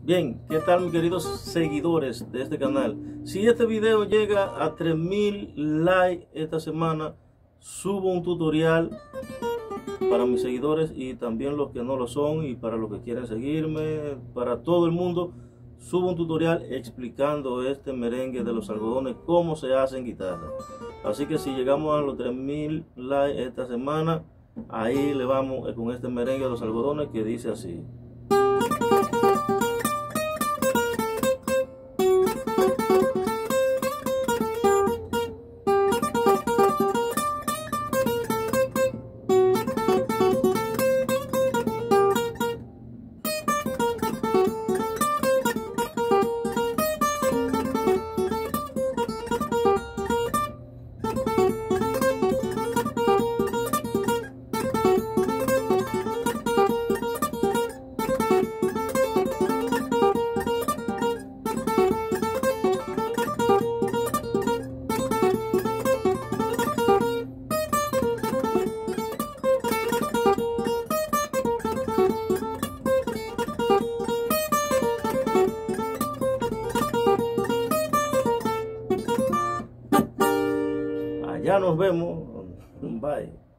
Bien, ¿qué tal mis queridos seguidores de este canal? Si este video llega a 3000 likes esta semana, subo un tutorial para mis seguidores y también los que no lo son, y para los que quieren seguirme, para todo el mundo. Subo un tutorial explicando este merengue de los algodones, cómo se hace en guitarra. Así que si llegamos a los 3000 likes esta semana, ahí le vamos con este merengue de los algodones que dice así. Allá nos vemos. Bye.